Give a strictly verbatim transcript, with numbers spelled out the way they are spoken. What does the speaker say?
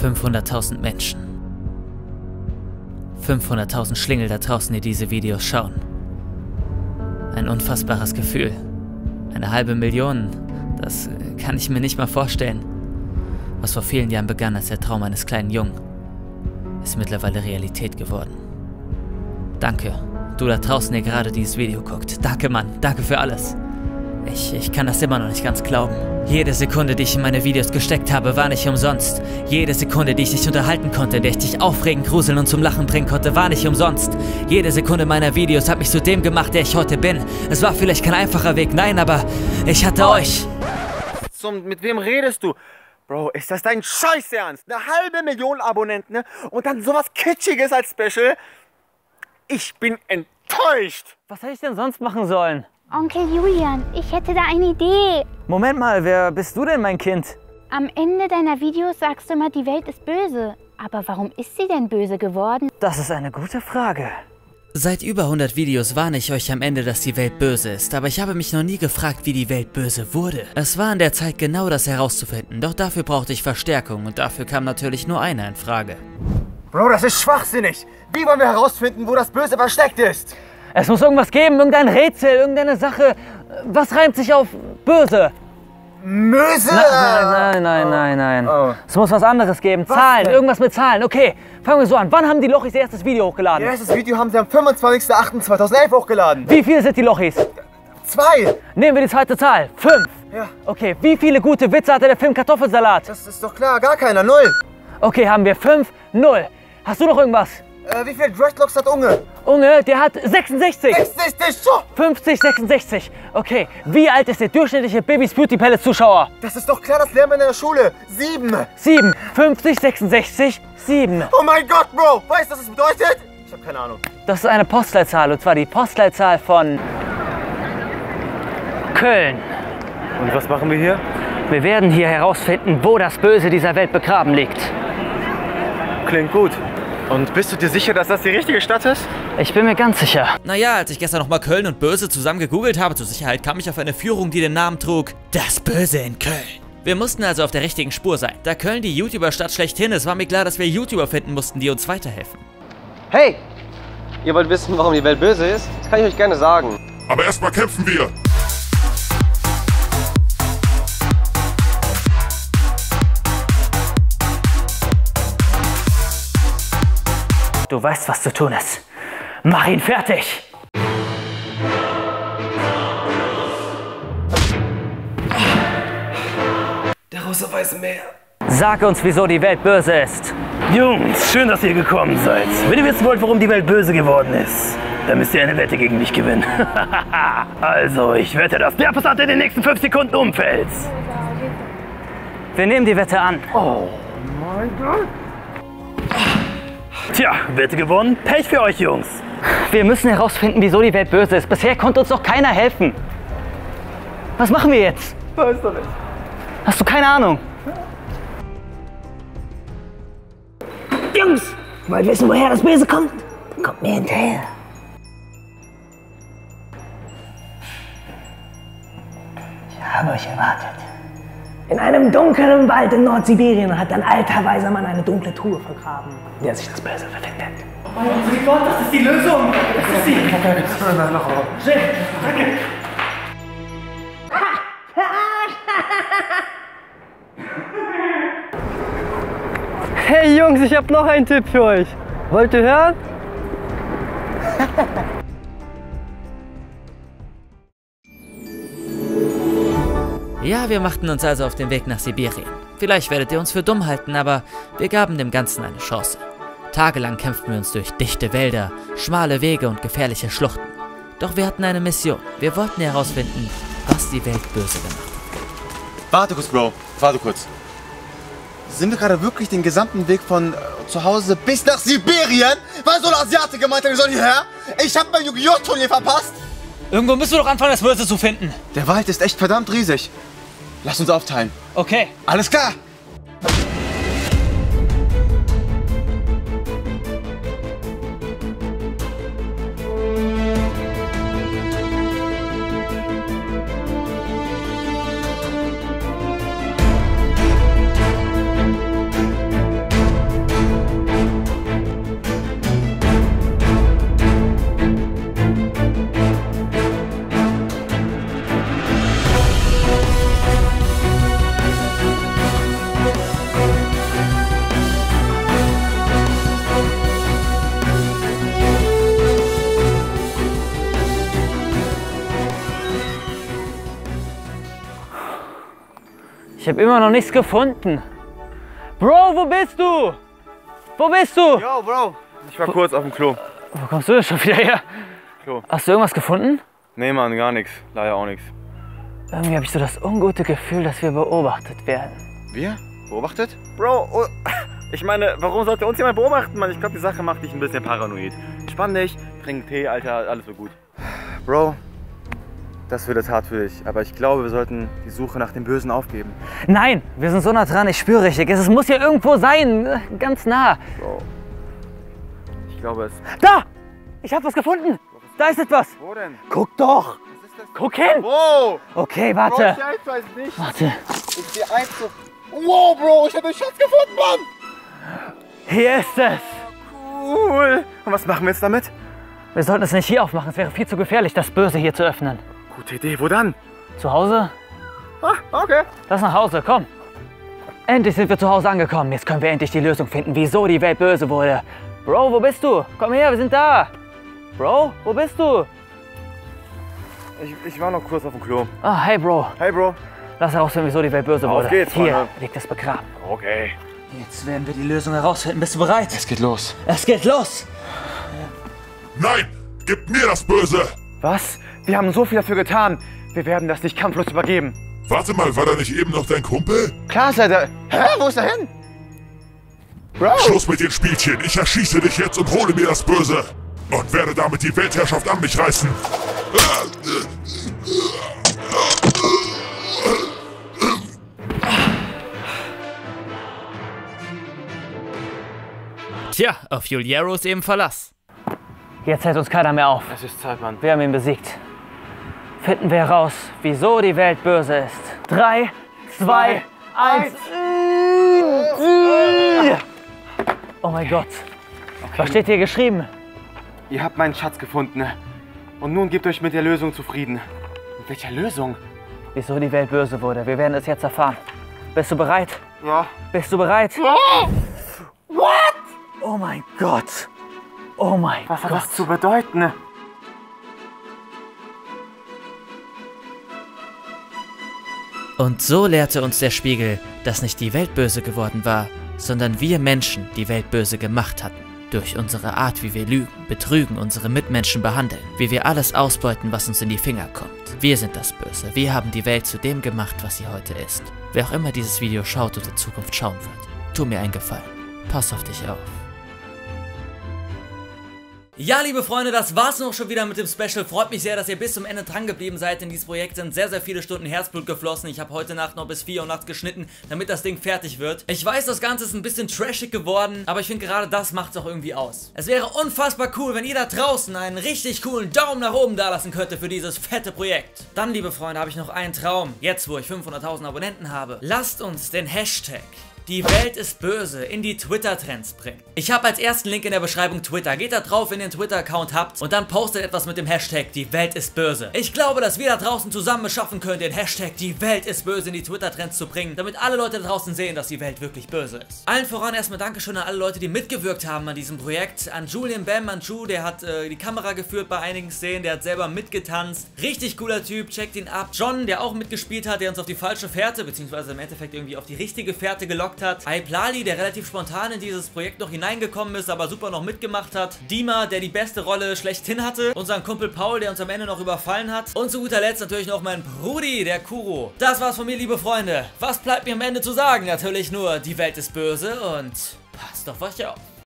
fünfhunderttausend Menschen. fünfhunderttausend Schlingel da draußen, die diese Videos schauen. Ein unfassbares Gefühl. Eine halbe Million, das kann ich mir nicht mal vorstellen. Was vor vielen Jahren begann als der Traum eines kleinen Jungen, ist mittlerweile Realität geworden. Danke, du da draußen, der gerade dieses Video guckt. Danke, Mann, danke für alles. Ich, ich kann das immer noch nicht ganz glauben. Jede Sekunde, die ich in meine Videos gesteckt habe, war nicht umsonst. Jede Sekunde, die ich dich unterhalten konnte, in der ich dich aufregen, gruseln und zum Lachen bringen konnte, war nicht umsonst. Jede Sekunde meiner Videos hat mich zu dem gemacht, der ich heute bin. Es war vielleicht kein einfacher Weg, nein, aber ich hatte oh. euch. Zum, mit wem redest du? Bro, ist das dein Scheiß Ernst? Eine halbe Million Abonnenten, ne? Und dann sowas Kitschiges als Special? Ich bin enttäuscht. Was hätte ich denn sonst machen sollen? Onkel Julian, ich hätte da eine Idee. Moment mal, wer bist du denn, mein Kind? Am Ende deiner Videos sagst du immer, die Welt ist böse. Aber warum ist sie denn böse geworden? Das ist eine gute Frage. Seit über hundert Videos warne ich euch am Ende, dass die Welt böse ist, aber ich habe mich noch nie gefragt, wie die Welt böse wurde. Es war an der Zeit genau das herauszufinden, doch dafür brauchte ich Verstärkung und dafür kam natürlich nur einer in Frage. Bro, das ist schwachsinnig. Wie wollen wir herausfinden, wo das Böse versteckt ist? Es muss irgendwas geben, irgendein Rätsel, irgendeine Sache. Was reimt sich auf böse? Möse? Nein, nein, nein, nein, nein. Oh. Es muss was anderes geben. Was Zahlen, denn? Irgendwas mit Zahlen. Okay, fangen wir so an. Wann haben die Lochis ihr erstes Video hochgeladen? Ihr erstes Video haben sie am fünfundzwanzigsten achten zweitausendelf hochgeladen. Wie viele sind die Lochis? Zwei. Nehmen wir die zweite Zahl. Fünf. Ja. Okay, wie viele gute Witze hatte der Film Kartoffelsalat? Das ist doch klar, gar keiner. Null. Okay, haben wir fünf, null. Hast du noch irgendwas? Äh, wie viele Dreadlocks hat Unge? Unge, der hat sechsundsechzig. sechsundsechzig, so. fünfzig, sechsundsechzig. Okay, wie alt ist der durchschnittliche Babys Beauty Palace Zuschauer? Das ist doch klar, das lernen wir in der Schule. Sieben. sieben. fünfzig, sechsundsechzig, sieben. Oh mein Gott, Bro. Weißt du, was das bedeutet? Ich habe keine Ahnung. Das ist eine Postleitzahl, und zwar die Postleitzahl von Köln. Und was machen wir hier? Wir werden hier herausfinden, wo das Böse dieser Welt begraben liegt. Klingt gut. Und bist du dir sicher, dass das die richtige Stadt ist? Ich bin mir ganz sicher. Naja, als ich gestern nochmal Köln und Böse zusammen gegoogelt habe, zur Sicherheit kam ich auf eine Führung, die den Namen trug: Das Böse in Köln. Wir mussten also auf der richtigen Spur sein. Da Köln die YouTuber-Stadt schlechthin ist, war mir klar, dass wir YouTuber finden mussten, die uns weiterhelfen. Hey! Ihr wollt wissen, warum die Welt böse ist? Das kann ich euch gerne sagen. Aber erstmal kämpfen wir! Du weißt, was zu tun ist. Mach ihn fertig! Der große weiße Meer. Sag uns, wieso die Welt böse ist. Jungs, schön, dass ihr gekommen seid. Wenn ihr wissen wollt, warum die Welt böse geworden ist, dann müsst ihr eine Wette gegen mich gewinnen. Also, ich wette, dass der Passat in den nächsten fünf Sekunden umfällt. Wir nehmen die Wette an. Oh mein Gott. Tja, Wette gewonnen. Pech für euch, Jungs. Wir müssen herausfinden, wieso die Welt böse ist. Bisher konnte uns noch keiner helfen. Was machen wir jetzt? Weiß doch nicht. Hast du keine Ahnung? Jungs, wollt wissen, woher das Böse kommt? Kommt mir hinterher. Ich habe euch erwartet. In einem dunklen Wald in Nordsibirien hat ein alter weiser Mann eine dunkle Truhe vergraben, in der sich das Böse befindet. Oh mein Gott, das ist die Lösung! Das ist sie! Schnell, danke! Hey Jungs, ich habe noch einen Tipp für euch. Wollt ihr hören? Ja, wir machten uns also auf den Weg nach Sibirien. Vielleicht werdet ihr uns für dumm halten, aber wir gaben dem Ganzen eine Chance. Tagelang kämpften wir uns durch dichte Wälder, schmale Wege und gefährliche Schluchten. Doch wir hatten eine Mission. Wir wollten herausfinden, was die Welt böse gemacht hat. Warte kurz, Bro. Warte kurz. Sind wir gerade wirklich den gesamten Weg von äh, zu Hause bis nach Sibirien? Weil so ein Asiate gemeint hat, wir sollen hierher? Ich hab mein Yu-Gi-Oh! Turnier verpasst! Irgendwo müssen wir doch anfangen, das Böse zu finden. Der Wald ist echt verdammt riesig. Lass uns aufteilen. Okay. Alles klar! Ich habe immer noch nichts gefunden. Bro, wo bist du? Wo bist du? Yo, Bro. Ich war kurz auf dem Klo. Wo kommst du denn schon wieder her? Klo. Hast du irgendwas gefunden? Nee, Mann, gar nichts. Leider auch nichts. Irgendwie habe ich so das ungute Gefühl, dass wir beobachtet werden. Wir? Beobachtet? Bro, oh, ich meine, warum sollte uns jemand beobachten, Mann? Ich glaube, die Sache macht dich ein bisschen paranoid. Spann dich, trink Tee, Alter, alles wird gut. Bro, das wird jetzt hart für dich, aber ich glaube, wir sollten die Suche nach dem Bösen aufgeben. Nein, wir sind so nah dran, ich spüre richtig. Es muss hier irgendwo sein, ganz nah. Bro, ich glaube es... Da! Ich habe was gefunden. Da ist etwas. Wo denn? Guck doch. Was ist das? Guck hin. Wow! Okay, Bro, ich warte. sehe eins, weiß nicht. Warte. Ich sehe eins so... Wow, Bro, ich habe den Schatz gefunden, Mann! Hier ist es. Cool. Und was machen wir jetzt damit? Wir sollten es nicht hier aufmachen. Es wäre viel zu gefährlich, das Böse hier zu öffnen. Gute Idee, wo dann? Zu Hause? Ah, okay. Lass nach Hause, komm. Endlich sind wir zu Hause angekommen. Jetzt können wir endlich die Lösung finden, wieso die Welt böse wurde. Bro, wo bist du? Komm her, wir sind da. Bro, wo bist du? Ich, ich war noch kurz auf dem Klo. Ah, hey Bro. Hey, Bro. Lass herausfinden, wieso die Welt böse Auf wurde. geht's, Hier Freunde. liegt es begraben. Okay. Jetzt werden wir die Lösung herausfinden. Bist du bereit? Es geht los. Es geht los. Nein! Gib mir das Böse! Was? Wir haben so viel dafür getan. Wir werden das nicht kampflos übergeben. Warte mal, war da nicht eben noch dein Kumpel? Klar ist er da. Hä? Wo ist er hin? Bro! Schluss mit den Spielchen. Ich erschieße dich jetzt und hole mir das Böse. Und werde damit die Weltherrschaft an mich reißen. Tja, auf Julieros eben Verlass. Jetzt hält uns keiner mehr auf. Es ist Zeit, Mann. Wir haben ihn besiegt. Finden wir heraus, wieso die Welt böse ist. Drei, zwei, eins. Oh mein Gott. Was steht hier geschrieben? Ihr habt meinen Schatz gefunden. Und nun gebt euch mit der Lösung zufrieden. Mit welcher Lösung? Wieso die Welt böse wurde. Wir werden es jetzt erfahren. Bist du bereit? Ja. Bist du bereit? Ja. What? Oh mein Gott. Oh mein Was hat Gott. das zu bedeuten? Und so lehrte uns der Spiegel, dass nicht die Welt böse geworden war, sondern wir Menschen die Welt böse gemacht hatten. Durch unsere Art, wie wir lügen, betrügen, unsere Mitmenschen behandeln, wie wir alles ausbeuten, was uns in die Finger kommt. Wir sind das Böse. Wir haben die Welt zu dem gemacht, was sie heute ist. Wer auch immer dieses Video schaut oder in Zukunft schauen wird, tu mir einen Gefallen. Pass auf dich auf. Ja, liebe Freunde, das war's noch schon wieder mit dem Special. Freut mich sehr, dass ihr bis zum Ende dran geblieben seid. In dieses Projekt sind sehr, sehr viele Stunden Herzblut geflossen. Ich habe heute Nacht noch bis vier Uhr nachts geschnitten, damit das Ding fertig wird. Ich weiß, das Ganze ist ein bisschen trashig geworden, aber ich finde gerade das macht es auch irgendwie aus. Es wäre unfassbar cool, wenn ihr da draußen einen richtig coolen Daumen nach oben dalassen könntet für dieses fette Projekt. Dann, liebe Freunde, habe ich noch einen Traum. Jetzt, wo ich fünfhunderttausend Abonnenten habe. Lasst uns den Hashtag Die Welt ist böse in die Twitter-Trends bringen. Ich habe als ersten Link in der Beschreibung Twitter. Geht da drauf, wenn ihr einen Twitter-Account habt und dann postet etwas mit dem Hashtag Die Welt ist böse. Ich glaube, dass wir da draußen zusammen es schaffen können, den Hashtag Die Welt ist böse in die Twitter-Trends zu bringen, damit alle Leute da draußen sehen, dass die Welt wirklich böse ist. Allen voran erstmal Dankeschön an alle Leute, die mitgewirkt haben an diesem Projekt. An Julian Bam, an Ju, der hat äh, die Kamera geführt bei einigen Szenen, der hat selber mitgetanzt. Richtig cooler Typ, checkt ihn ab. John, der auch mitgespielt hat, der uns auf die falsche Fährte, beziehungsweise im Endeffekt irgendwie auf die richtige Fährte gelockt hat. Iplali, der relativ spontan in dieses Projekt noch hineingekommen ist, aber super noch mitgemacht hat. Dima, der die beste Rolle schlechthin hatte. Unseren Kumpel Paul, der uns am Ende noch überfallen hat. Und zu guter Letzt natürlich noch mein Brudi, der Kuro. Das war's von mir, liebe Freunde. Was bleibt mir am Ende zu sagen? Natürlich nur, die Welt ist böse und passt auf euch auf.